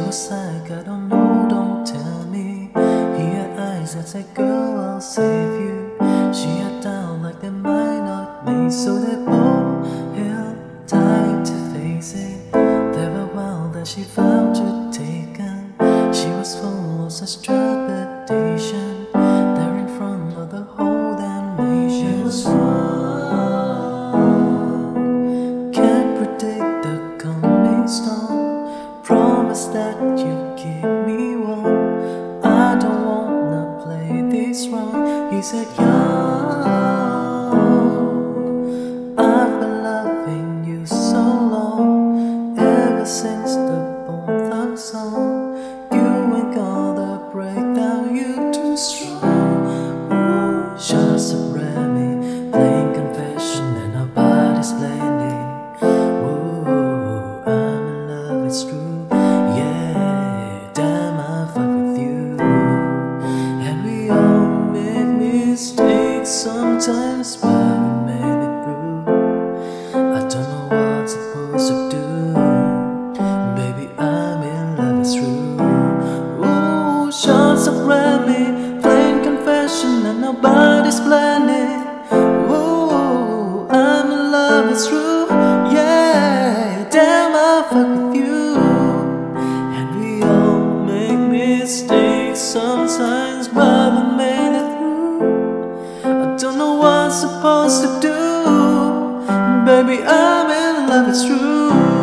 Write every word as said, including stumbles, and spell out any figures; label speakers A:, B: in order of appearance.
A: was like, I don't know, don't tell me. He had eyes that said, girl, I'll save you. She had down like they might not make, so they both held tight to face it. There were while that she vowed to take, and she was full of such trepidation. There in front of the whole damn nation. She was wrong. Can't predict the coming storm. Promise that you keep me warm. I don't wanna play this wrong. He said, yeah, I've been loving you so long, ever since the both of song. You ain't gotta break down, you too strong. Ooh, shots of Remy, playing confession and nobody's blending. Ooh, I'm in love, it's true. Yeah, damn, I fuck with you. And we all make mistakes sometimes, but we made it through. I don't know what I'm supposed to do. Baby, I'm in love, it's true. Ooh, shots of Remy, plain confession and nobody's planning. Ooh, I'm in love, it's true. Yeah, damn, I fuck with you. And we all make mistakes sometimes, but we made it through. I don't know what I'm supposed to do. Baby, I'm in love, it's true.